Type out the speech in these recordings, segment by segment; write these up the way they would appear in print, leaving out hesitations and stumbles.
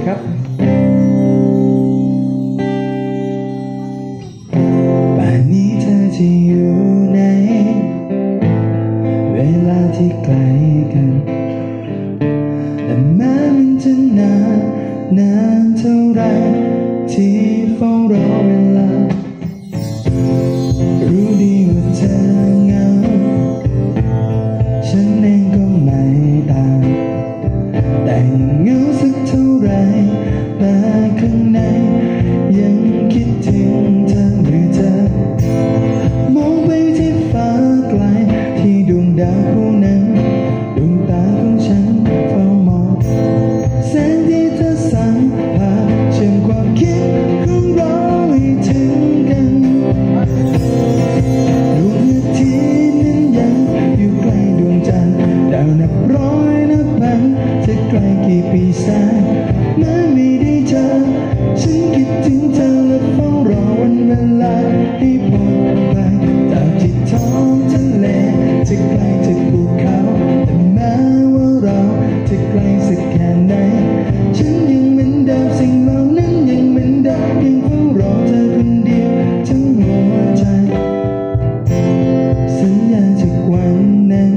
ครับป่านนี้เธอจะอยู่ไหนเวลาที่ไกลกันและแม้มันจะนานเท่าไรที่เฝ้ารอเวลารู้ดีว่าเธอเหงาฉันเองก็ไม่ต่างแต่เหงาสักเท่าไรแต่ข้างในยังคิดถึงเธอเมื่อเธอมองไปที่ฟ้าไกลที่ดวงดาวคู่นั้นดวงตาของฉันเฝ้ามองแสงที่เธอสั่งพาเชื่อมความคิดของเราให้ถึงกันดวงอาทิตย์นั้นยังอยู่ใกล้ดวงจันทร์ดาวนับร้อยนับพันจะไกลกี่ปีแสนเมื่อไม่ได้เจอฉันคิดถึงเธอและเฝ้ารอวันเวลาให้พ้นไปจากที่ท้องทะเลจะไกลจากภูเขาแต่แม้ว่าเราจะไกลสักแค่ไหนฉันยังเหมือนเดิมสิ่งเหล่านั้นยังเหมือนเดิมยังเฝ้ารอเธอคนเดียวทั้งหัวใจสัญญาจากวันนั้น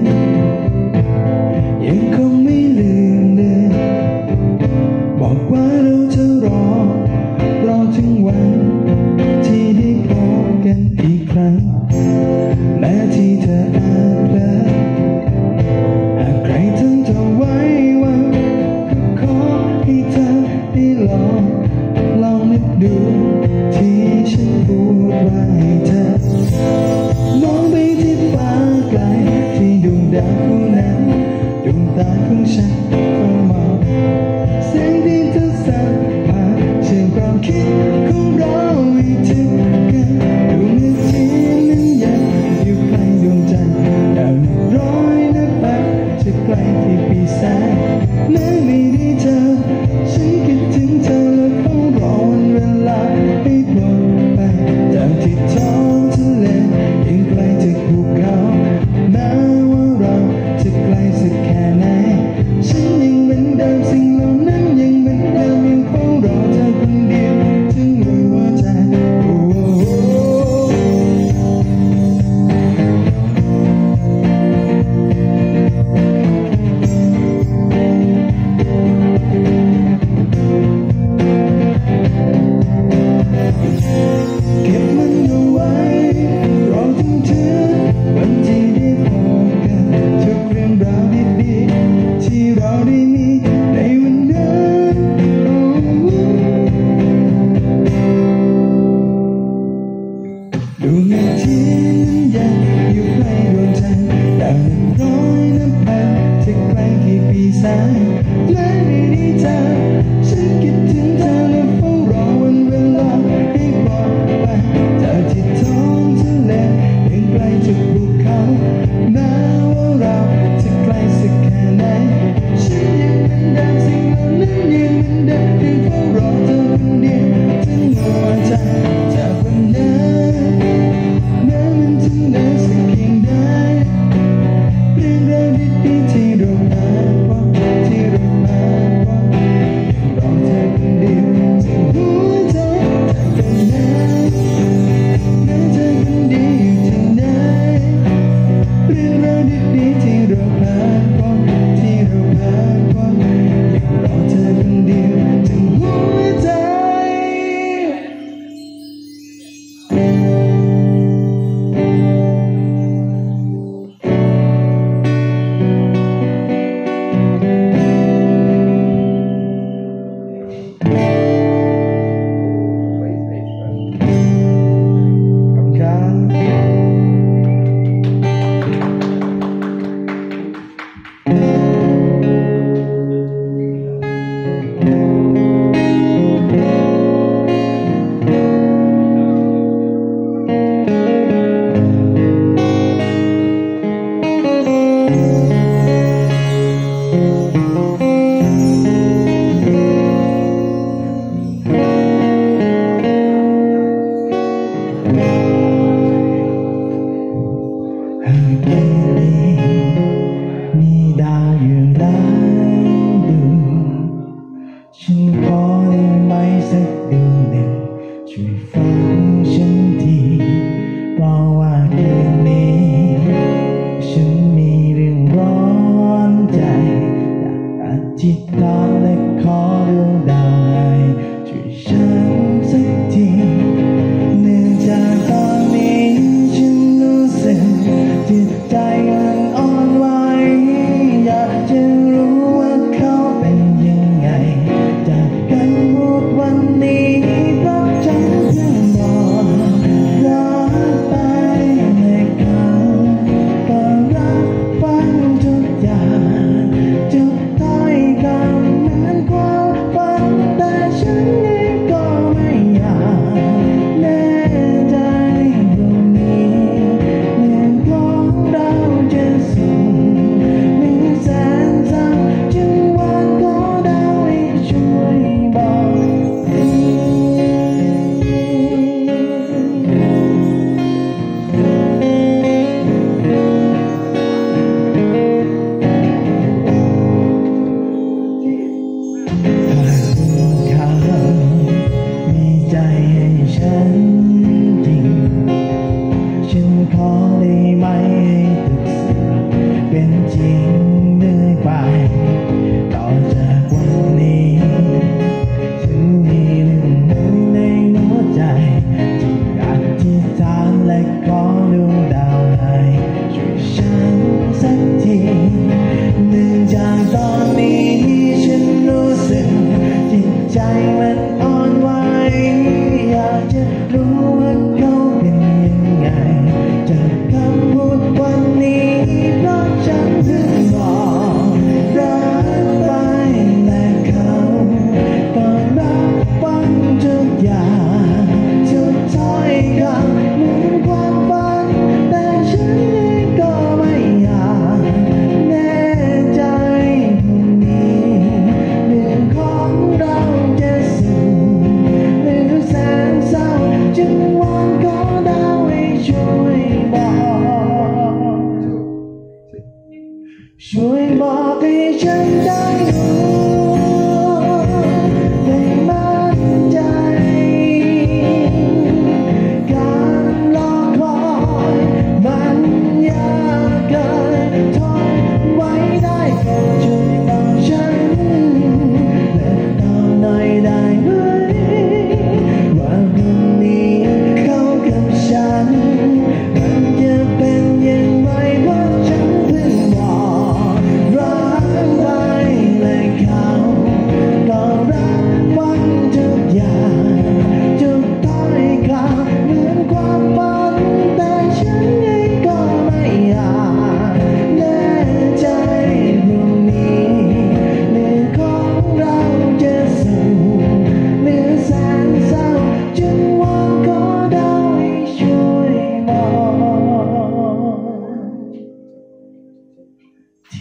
ยังคงไม่ลืมเลยบอกว่าเราจะรอถึงวันที่ได้พบกันอีกครั้งแม้ที่เธออาจเผลอใครทั้งเธอไว้ว่าขอให้เธอได้ลองนึกดูที่ฉันพูดไว้เธอมองไปที่ฟ้าไกลที่ดวงดาวคู่นั้นดวงตาของฉันเฝ้ามองแสงที่เธอสั่งพาเชื่อมความคิดของเราให้ถึงกันดวงอาทิตย์นั้นยังอยู่ใกล้ดวงจันทร์ดาวนับร้อยนับพันจะไกลที่ปีแสนแม้ไม่ได้เจอฉันคิดถึงเธอและเฝ้ารอวันเวลาให้พ้นไปจากที่ท้องทะเลยังไกลจากภูเขาแม้ว่าเราจะไกลสักแค่ไหนฉันยังเหมือนเดิมสิ่งเหล่านั้นยังเหมือนเดิมยังเฝ้ารอเธอคนเดียวถึงอได้ไหมสักดวงหนึ่งช่วยฟังฉันทีเพราะว่าคืนนี้ฉันมีเรื่องร้อนใจอยากอธิษฐานและขอดวงดาวให้ช่วยฉันสักทีเนื่องจากตอนนี้ฉันรู้สึกจิตใจมันอ่อนไหวอยากจะรู้ว่าเขาเป็นยังไงจากกันพูดวันนี้เพราะฉันเพิ่งบอกรักไปในคำก็รับฟังทุกอย่างจุดท้ายคำเหมือนความฝันแต่ฉันเองก็ไม่อยากแน่ใจตรงนี้เรื่องของเราจะส่งหรือแสนเศร้าจึงวอนขอดาวให้ช่วยบอกทีหากเขามีใจให้ฉันจริงฉันขอได้ไหมให้ทุกสิ่งเป็นจริงเรื่อยไปต่อจากวันนี้ฉันมีเรื่องหนึ่งในหัวใจที่อธิษฐานและขอดวงดาวให้ช่วยฉันสักทีเนื่องจากตอนนี้ฉันรู้สึกจิตใจมันอ่อนไหวอยากจะรู้ว่าเขาเป็นยังไงจากคำพูดวันนี้เพราะฉันเพิ่งบอกรักไปและเขาก็รับฟังทุกอย่างสุดท้ายคำเหมือนความฝันแต่ฉันเองก็ไม่อยากแน่ใจพรุ่งนี้เรื่องของเราจะสุขหรือแสนเศร้าจึงวอนขอดาวให้ช่วยบอกให้ฉันได้รู้ได้มั่นใจการรอคอยมันยากเกินทนไว้ได้โปรดช่วยบอกฉันและตอบหน่อยได้ไหมว่าพรุ่งนี้เขากับฉันมันจะเป็นอย่างไรเพราะฉันเพิ่งบอกรักไปและเขาก็รับฟังทุกอย่างจุดท้ายคำเหมือนความฝันแต่ฉันเองก็ไม่อยากแน่ใจพรุ่งนี้เรื่องของเราจะสุขหรือแสนเศร้าจึงวอนขอดาวให้ช่วยบอกที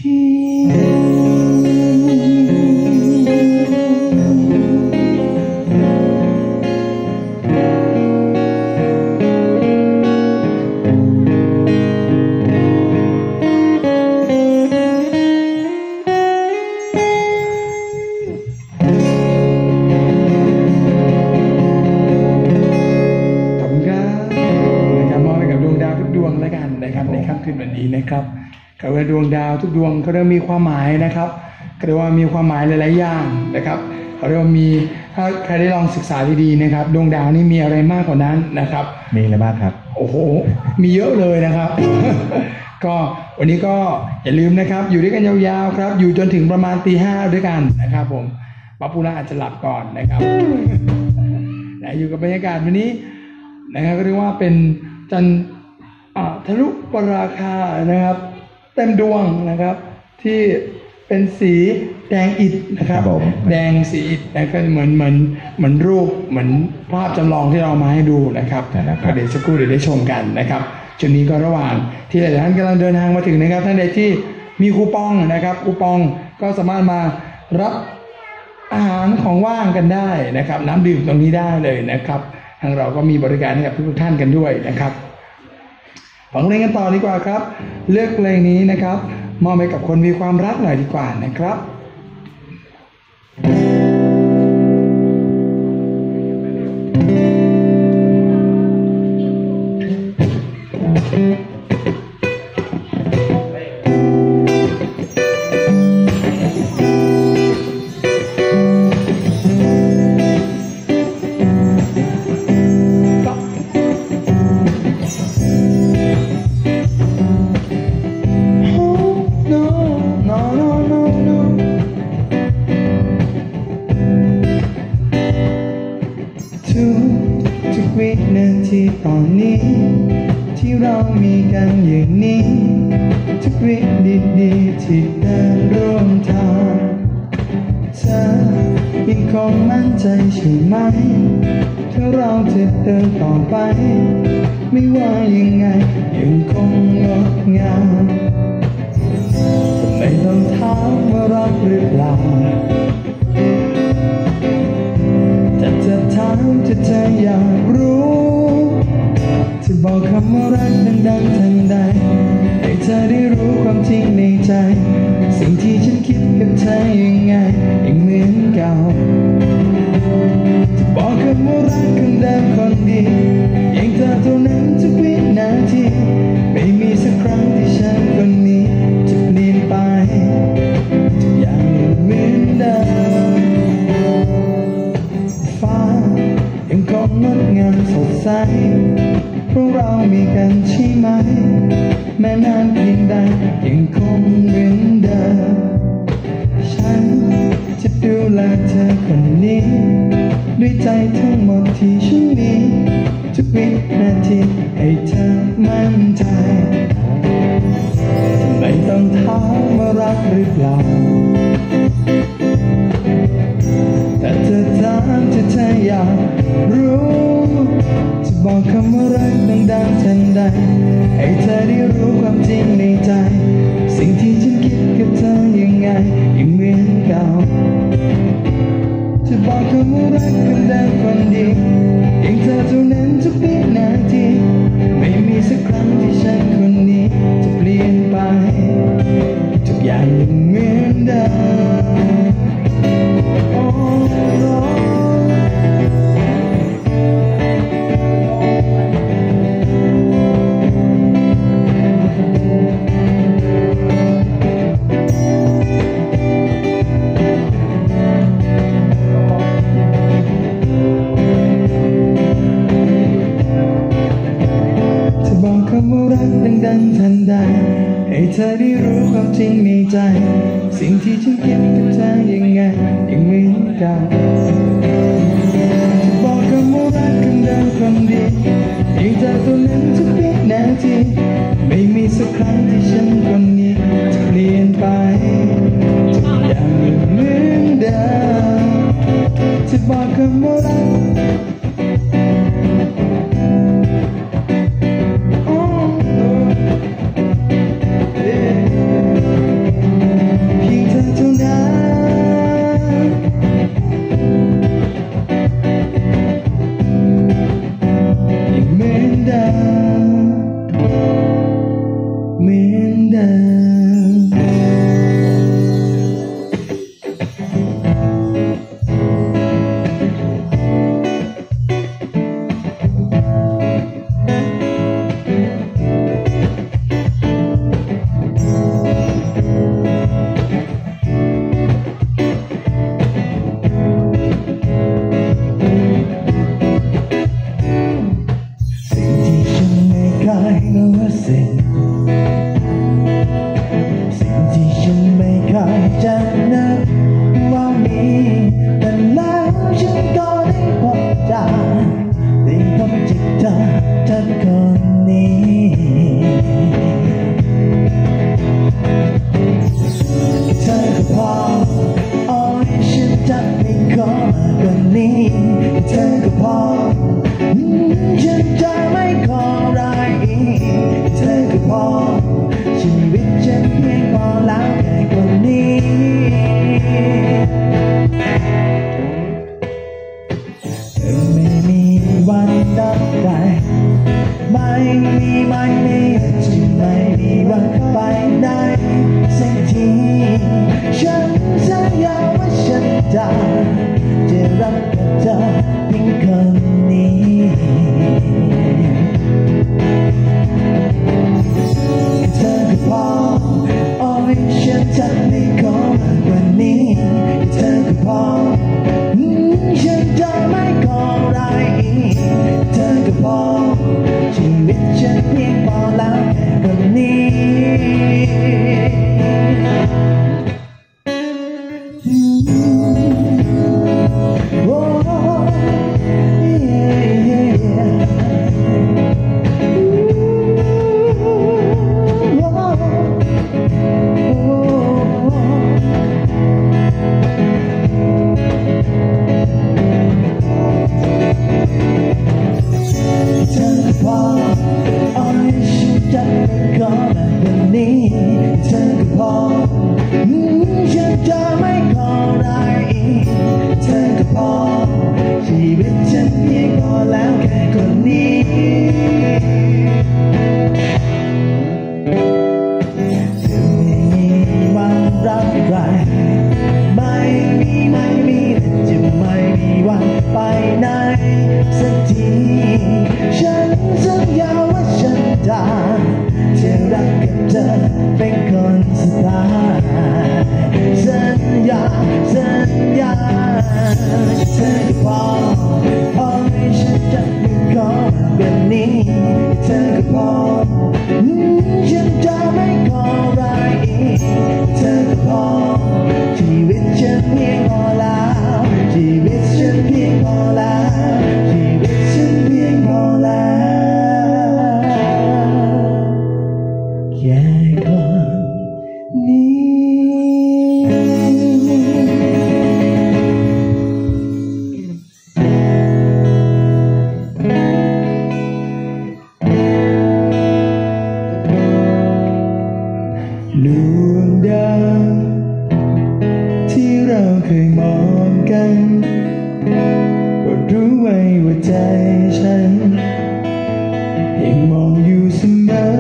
ขอบคุณครับมอบให้กับดวงดาวทุกดวงแล้วกันนะครับในค่ำคืนวันนี้นะครับกับดวงดาวทุกดวงเขาเรียกมีความหมายนะครับเขาเรียกว่ามีความหมายหลายๆอย่างนะครับเขาเรียกว่ามีถ้าใครได้ลองศึกษาดีๆนะครับดวงดาวนี่มีอะไรมากกว่านั้นนะครับมีอะไรบ้างครับโอ้โหมีเยอะเลยนะครับ ก็วันนี้ก็อย่าลืมนะครับอยู่ด้วยกันยาวๆครับอยู่จนถึงประมาณตี 5ด้วยกันนะครับผมป๊าปูน่าอาจจะหลับก่อนนะครับ อยู่กับบรรยากาศวันนี้นะครับก็เรียกว่าเป็นจันทร์ทะลุปราคานะครับเต็มดวงนะครับที่เป็นสีแดงอิฐนะครับแดงสีอิฐแล้วก็เหมือนรูปเหมือนภาพจำลองที่เรามาให้ดูนะครับเดี๋ยวสักครู่เดี๋ยวได้ชมกันนะครับจุดนี้ก็ระหว่างที่หลายท่านกำลังเดินทางมาถึงนะครับท่านใดที่มีคูปองนะครับคูปองก็สามารถมารับอาหารของว่างกันได้นะครับน้ำดื่มตรงนี้ได้เลยนะครับทางเราก็มีบริการให้กับทุกท่านกันด้วยนะครับฟังเพลงกันต่อดีกว่าครับเลือกเพลงนี้นะครับมอบให้กับคนมีความรักหน่อยดีกว่านะครับวินาทีตอนนี้ที่เรามีกันอย่างนี้ทุกวิดีที่เดินร่วมทางเธอยังคงมั่นใจใช่ไหมถ้าเราจะเดินต่อไปไม่ว่ายังไงยังคงงดงามไม่ต้องถามว่ารักหรือเปล่าแต่จะถามถ้าเธออยากรู้จะบอกคำว่ารักดังๆทันใดให้เธอได้รู้ความจริงในใจสิ่งที่ฉันคิดกับเธอยังไงยังเหมือนเก่าจะบอกคำว่ารักคนเดิมคนดียังเธอเท่านั้นทุกวินาทีไม่มีสักครั้งที่ฉันคนนี้จะเปลี่ยนไปทุกอย่างยังเหมือนเดิมฟ้ายังคงงดงามสดใสเพราะเรามีกันใช่ไหมแม้นานเพียงใดยังคงเหมือนเดิมฉันจะดูแลเธอคนนี้ด้วยใจทั้งหมดที่ฉันมีทุกวินาทีให้เธอมั่นใจไม่ต้องถามว่ารักหรือเปล่าแต่เธอถามถ้าเธออยากรู้จะบอกคำว่ารักดังๆทันใดให้เธอได้รู้ความจริงในใจสิ่งที่ฉันคิดกับเธอยังไงยังเหมือนเก่าจะบอกคำว่ารักคนเดิมคนดียังเธอเท่านั้นทุกวินาทีไม่มีสักครั้งที่ฉันคนนี้จะเปลี่ยนไปทุกอย่างยังเหมือนเดิมดังทันใดให้เธอได้รู้ความจริงในใจสิ่งที่ฉันคิดกับเธอยังไงยังเหมือนเก่าจะบอกคำว่ารักคนเดิมคนดียังเธอตัวนั้นทุกวินาทีไม่มีสักครั้งที่ฉันคนนี้จะเปลี่ยนไปทุกอย่างยังเหมือนเดิมจะบอกคำว่ารักสิ่งที่ฉันไม่เคยจะนึกว่ามีแต่แล้วฉันก็ได้พบเจอได้พบจิตเธอคนนี้เธอก็พอโอ้ยฉันจะไม่ขอมากกว่านี้เธอก็พอฉันจะไม่ขออะไรอีกเธอก็พอชีวิตฉันเพียงพอแล้วแค่คนนี้เธอไม่มีวันดับใจไม่มีจึงไม่มีวันไปได้สักทีฉันสัญญาว่าฉันจะรักกับเธอเพียงคนเธอก็พอให้ฉันจะไม่ขอแบบนี้เธอก็พอฉันจะไม่ขออะไรอีกเธอก็พอชีวิตฉันเพียงพอแล้วชีวิตฉันเพียงพอแล้วชีวิตฉันเพียงพอแล้วแค่คนนี้ดวงดาวที่เราเคยมองกันโปรดรู้ไว้ว่าใจฉันยังมองอยู่เสมอ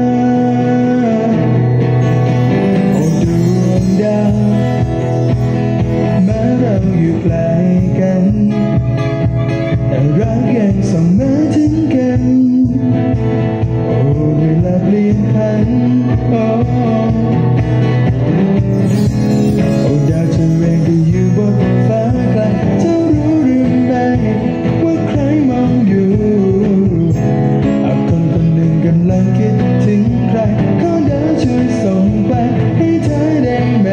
โอ้ดวงดาวแม้เราอยู่ไกลกันแต่รักยังส่องมาถึงกันโอ้เวลาเปลี่ยนผันโอ้ดาวเธอเองก็อยู่บนฟ้าไกลเธอรู้หรือไม่ว่าใครมองอยู่หากคนคนหนึ่งกำลังคิดถึงใครขอดาวช่วยส่งไปให้เธอได้ไหม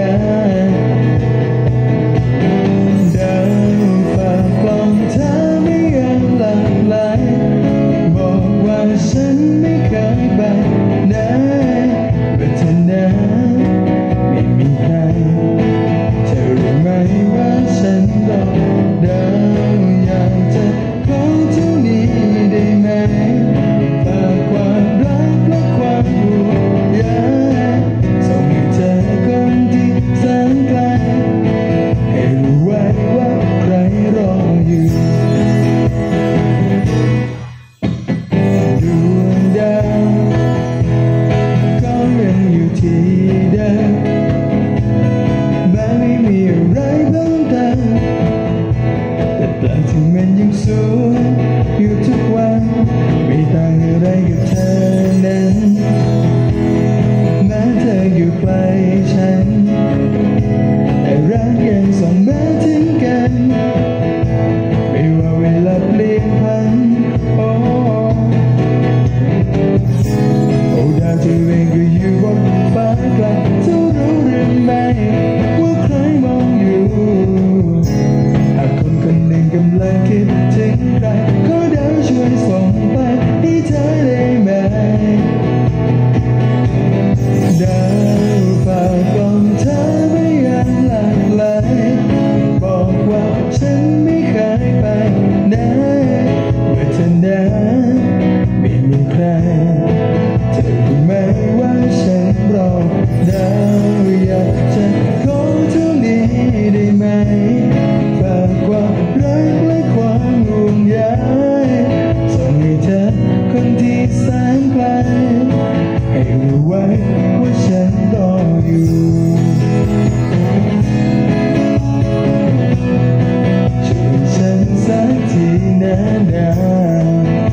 ดาวฝากกล่อมเธอไม่ยอมหลับไหลบอกว่าฉันไม่เคยไปไหนแต่เธอนั้นไม่มีใครเธอรู้ไหมว่าฉันรอดาวอยากจะขอเท่านี้ได้ไหมฝากความรักและความห่วงใยส่งให้เธอคนที่แสนไกลให้รู้ไว้ว่าใครรออยู่ดวงดาวก็ยังอยู่ที่เดิมแม้ไม่มีอะไรเพิ่มเติมแต่แปลกที่มันยังสวยอยู่ทุกวันไม่ต่างอะไรกับเธอนั้นแม้เธออยู่ไกลฉันแต่รักยังส่งมาถึงกันไม่ว่าเวลาเปลี่ยนผันโอ้ดาวเธอเองก็อยู่บนฟ้าไกลเธอรู้หรือไม่ว่าใครมองอยู่หากคนคนหนึ่งกำลังคิดถึงใครขอดาวช่วยส่งไปให้เธอได้ไหมดาวฝากกล่อมเธอไม่ยอมหลับไหลบอกว่าฉันไม่เคยไปไหนว่าเธอนั้นไม่มีใครเธอรู้ไหมว่าฉันรอดาวอยากจะขอเท่านี้ได้ไหมฝากความรักและความห่วงใยส่งให้เธอคนที่แสนไกลให้รู้ไว้ว่าฉันรออยู่ช่วยฉันสักทีนะดาว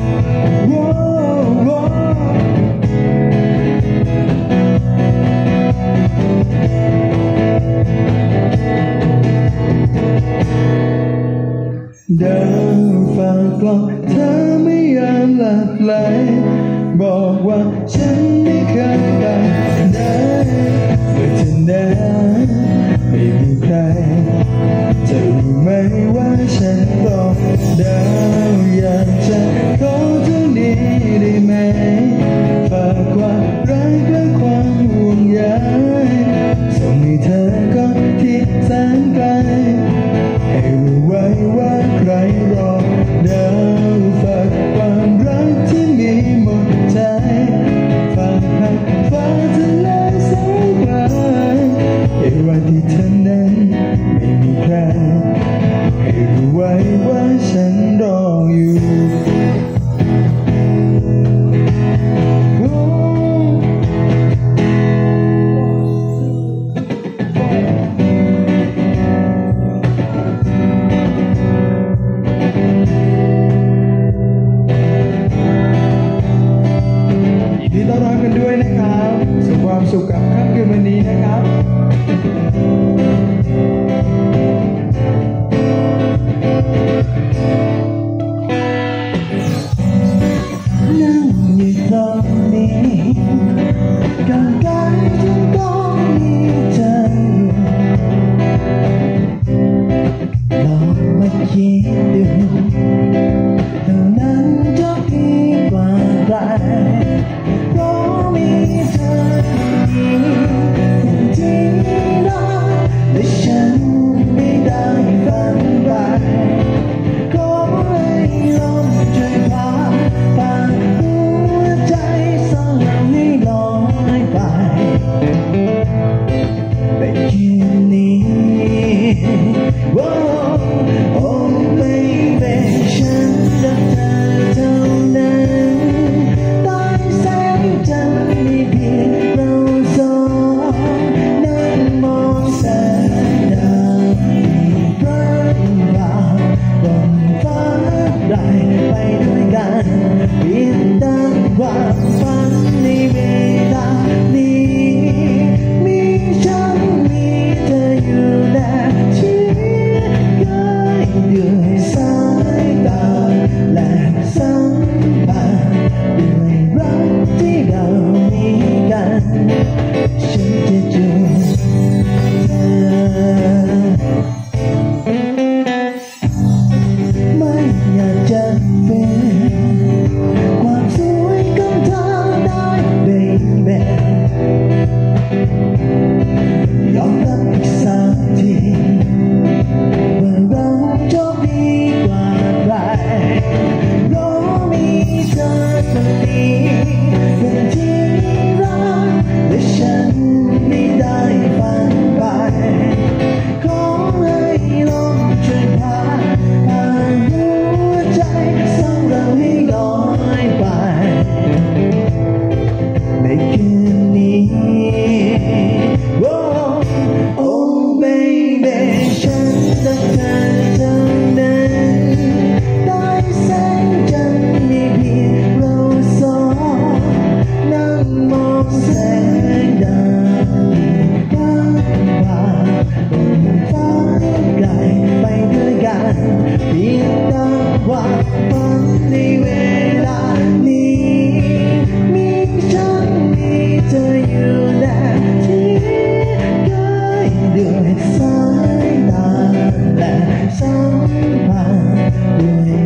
ดาวฝากกล่อมเธอไม่ยอมหลับไหลบอกว่าฉันไม่เคยไปไหนแต่เธอนั้นไม่มีใครเธอรู้ไหมว่าฉันรอดาวอยากจะขอเท่านี้ได้ไหมฝากความรักและความห่วงใยส่งให้เธอก่อนที่แสนไกลให้รู้ไว้ว่าใครรอดาวฝากความรักที่มีหมดใจฝากให้ฟ้าทะเลแสนไกลให้วันที่เธอนั้นไม่มีใครให้รู้ไว้จะเป็นความสวยของเธอได้ baby ยอมรับอีกสักทีว่าเราโชคดีกว่าใครเพราะมีเธอคนนี้เป็นที่รักและฉันไม่ได้ฝันไปขอให้ลมช่วยพาผ่านหัวใจสร้างเราให้ลอยไปในคืนนี้ Oh baby ฉันรักเธอเท่านั้นได้แสงจันทร์มีเพียงเราสองนั่งมองแสงดาวฟ้าผ่าบนฟ้าไกลไปด้วยกันเพียงดังความฝันในเวลานี้มีฉันมีเธออยู่แนบที่ด้วยสายตาและสัมผัสด้วย